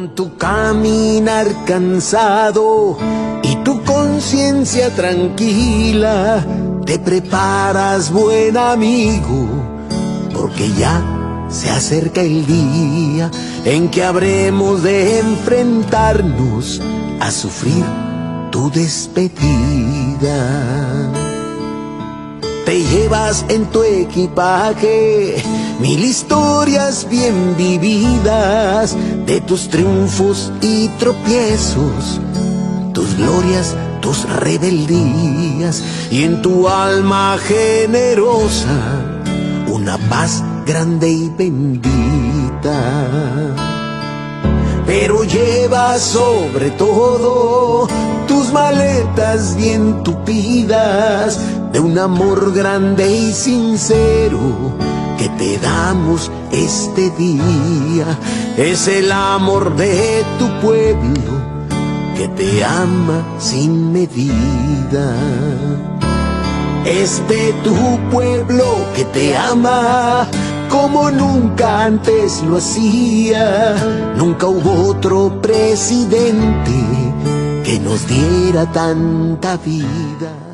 Tu caminar cansado y tu conciencia tranquila, te preparas, buen amigo, porque ya se acerca el día en que habremos de enfrentarnos a sufrir tu despedida. Te llevas en tu equipaje 1000 historias bien vividas de tus triunfos y tropiezos, tus glorias, tus rebeldías, y en tu alma generosa una paz grande y bendita. Pero llevas sobre todo tus maletas bien tupidas de un amor grande y sincero que te damos este día. Es el amor de tu pueblo que te ama sin medida. Es de tu pueblo que te ama como nunca antes lo hacía. Nunca hubo otro presidente que nos diera tanta vida.